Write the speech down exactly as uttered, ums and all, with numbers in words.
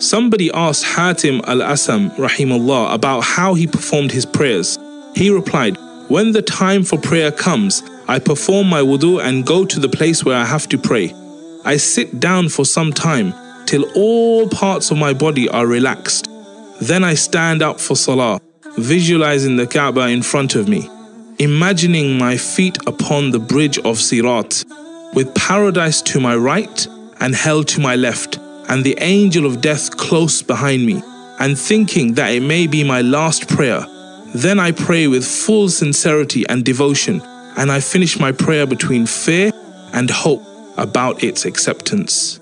Somebody asked Hatim al-Asam rahimahullah about how he performed his prayers. He replied, "When the time for prayer comes, I perform my wudu and go to the place where I have to pray. I sit down for some time till all parts of my body are relaxed. Then I stand up for salah, visualizing the Kaaba in front of me, imagining my feet upon the bridge of Sirat, with paradise to my right and hell to my left, and the angel of death close behind me, and thinking that it may be my last prayer. Then I pray with full sincerity and devotion, and I finish my prayer between fear and hope about its acceptance."